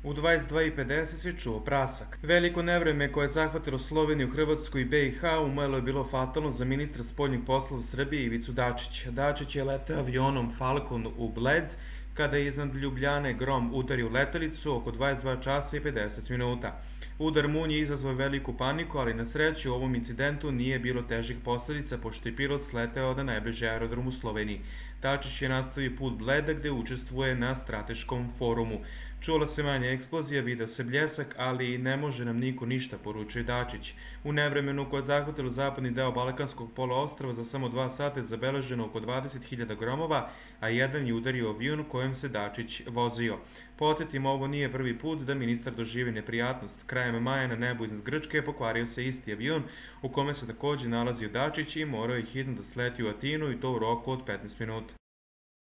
U 22:50 se čuo prasak. Veliko nevreme koje je zahvatilo Sloveniju, Hrvatsku i BiH umelo je bilo fatalno za ministra spoljnih poslova Srbije Ivicu Dačića. Dačić je leteo avionom Falcon u Bled kada je iznad Ljubljane grom udario letelicu oko 22 časa i 50 minuta. Udar munje izazvao veliku paniku, ali na sreću u ovom incidentu nije bilo težih posledica pošto je pilot sleteo na najbliži aerodrom u Sloveniji. Dačić je nastavio put Bleda gde učestvuje na strateškom forumu. Čula se manja eksplozija, video se bljesak, ali ne može nam niko ništa, poručuje Dačić. U nevremenu koje je zahvatilo zapadni deo Balkanskog poluostrva za samo 2 sata je zabeleženo oko 20.000 gromova, a jedan je udario avion kojem se Dačić vozio. Podsjetimo, ovo nije prvi put da ministar doživi neprijatnost. Krajem maja na nebu iznad Grčke pokvario se isti avion u kome se takođe nalazio Dačić i morao je hitno da sleti u Atinu i to u roku od 15 minuta.